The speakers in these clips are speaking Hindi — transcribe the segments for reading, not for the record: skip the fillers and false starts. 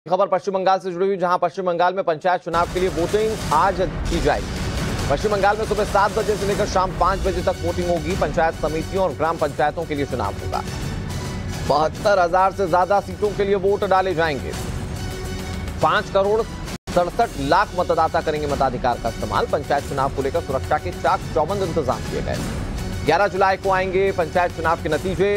खबर पश्चिम बंगाल से जुड़ी हुई, जहां पश्चिम बंगाल में पंचायत चुनाव के लिए वोटिंग आज की जाएगी। पश्चिम बंगाल में सुबह 7 बजे से लेकर शाम 5 बजे तक वोटिंग होगी। पंचायत समितियों और ग्राम पंचायतों के लिए चुनाव होगा। 72,000 से ज्यादा सीटों के लिए वोट डाले जाएंगे। 5 करोड़ 67 लाख मतदाता करेंगे मताधिकार का इस्तेमाल। पंचायत चुनाव को लेकर सुरक्षा के चाक चौबंद इंतजाम किए गए। 11 जुलाई को आएंगे पंचायत चुनाव के नतीजे,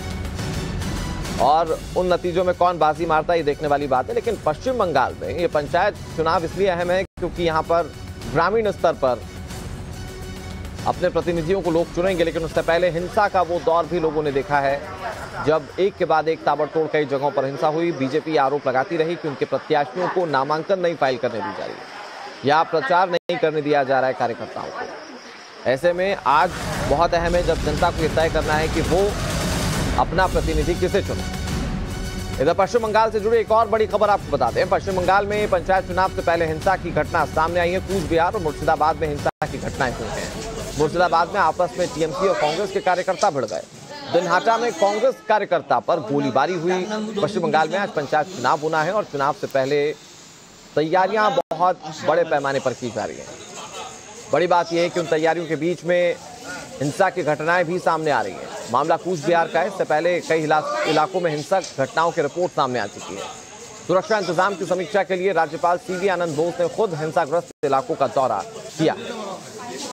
और उन नतीजों में कौन बाजी मारता है ये देखने वाली बात है। लेकिन पश्चिम बंगाल में ये पंचायत चुनाव इसलिए अहम है क्योंकि यहां पर ग्रामीण स्तर पर अपने प्रतिनिधियों को लोग चुनेंगे। लेकिन उससे पहले हिंसा का वो दौर भी लोगों ने देखा है, जब एक के बाद एक ताबड़तोड़ कई जगहों पर हिंसा हुई। बीजेपी आरोप लगाती रही कि उनके प्रत्याशियों को नामांकन नहीं फाइल करने दी जा रही या प्रचार नहीं करने दिया जा रहा है कार्यकर्ताओं को। ऐसे में आज बहुत अहम है जब जनता को यह तय करना है कि वो अपना प्रतिनिधि किसे चुने। इधर पश्चिम बंगाल से जुड़ी एक और बड़ी खबर आपको बता दें। पश्चिम बंगाल में पंचायत चुनाव से पहले हिंसा की घटना सामने आई है। कूच बिहार और मुर्शिदाबाद में हिंसा की घटनाएं हुई हैं। मुर्शिदाबाद में आपस में टीएमसी और कांग्रेस के कार्यकर्ता भिड़ गए। दिनहाटा में कांग्रेस कार्यकर्ता पर गोलीबारी हुई। पश्चिम बंगाल में आज पंचायत चुनाव होना है और चुनाव से पहले तैयारियां बहुत बड़े पैमाने पर की जा रही हैं। बड़ी बात यह है कि उन तैयारियों के बीच में हिंसा की घटनाएं भी सामने आ रही हैं। मामला कूच बिहार का है। इससे पहले कई इलाकों में हिंसक घटनाओं की रिपोर्ट सामने आ चुकी है। सुरक्षा इंतजाम की समीक्षा के लिए राज्यपाल सीवी आनंद बोस ने खुद हिंसाग्रस्त इलाकों का दौरा किया।